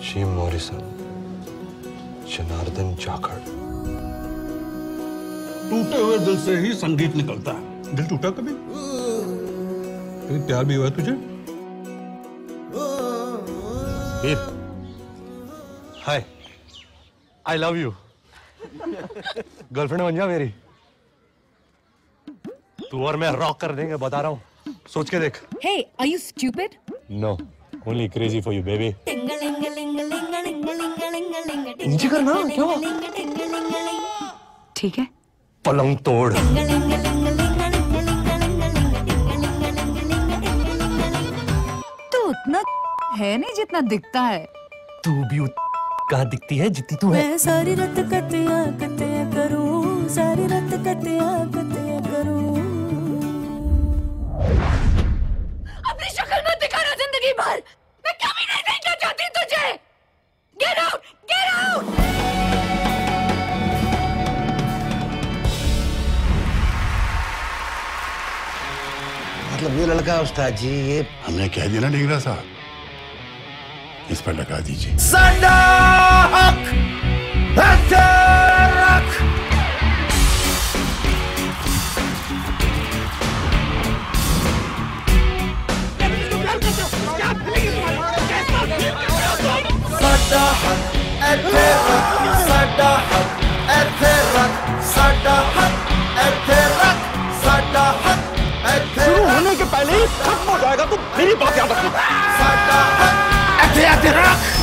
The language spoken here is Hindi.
Jim Morrison, Janardan Jakhar. टूटे हुए दिल से ही संगीत निकलता है। दिल टूटा कभी? कभी प्यार भी हुआ तुझे? Hi, I love you. Girlfriend बन जा मेरी। तू और मैं रॉक कर देंगे, बता रहा हूँ। सोच के देख। Hey, are you stupid? No, only crazy for you, baby. नीचे करना, क्या हुआ? ठीक है। पलंग तोड़। तू उतना है नहीं जितना दिखता है। तू भी कहाँ दिखती है जितनी तू है। मैं सारी रात कतिया करूं, सारी रात कतिया करूं। अपनी शक्ल मत दिखाना जिंदगी भर। मैं कभी नहीं देखना चाहती तुझे। Get out! Get out! मतलब ये लड़का उस्ताद जी, ये हमने कह दिया ना डिगरा साहब, इस पर लगा दीजिए। साडा हक रख। साडा हक ऐथे रख, साडा हक ऐथे रख, साडा हक ऐथे रख, साडा हक ऐथे। शुरू होने के पहले ही खत्म हो जाएगा, तो मेरी बात याद रखना। साडा हक ऐथे रख।